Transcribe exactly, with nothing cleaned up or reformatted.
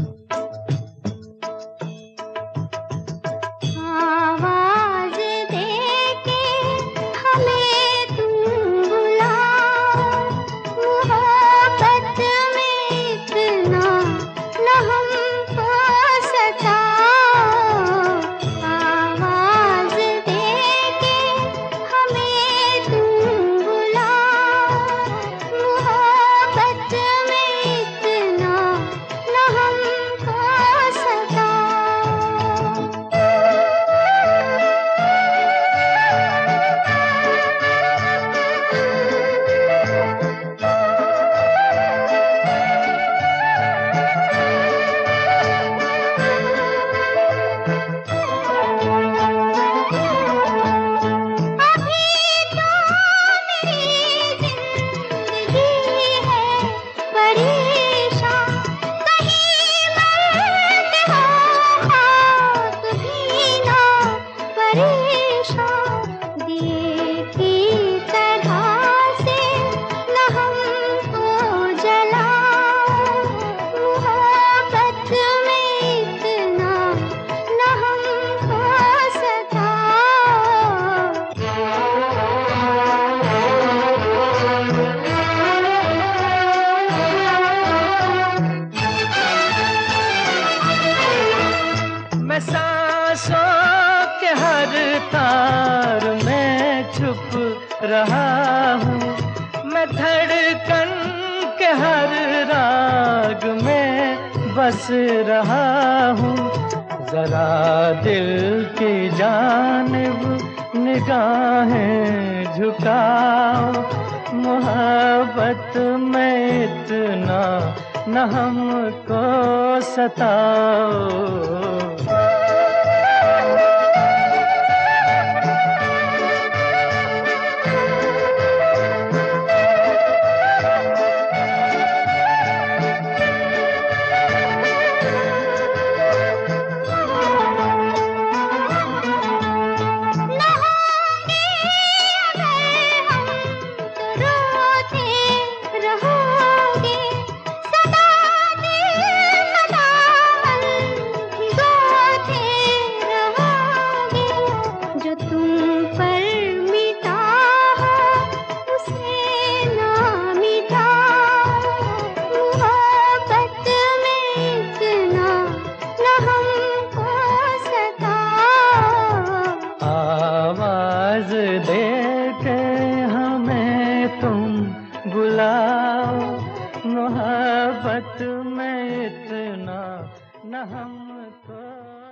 मैं सांसों के हर तार में छुप रहा हूँ, मैं धड़कन के हर राग में बस रहा हूँ। जरा दिल की जानिब निगाहें झुकाओ, मोहब्बत में इतना न हमको सताओ। आवाज़ देके हमें तुम बुलाओ, मोहब्बत में इतना न हमको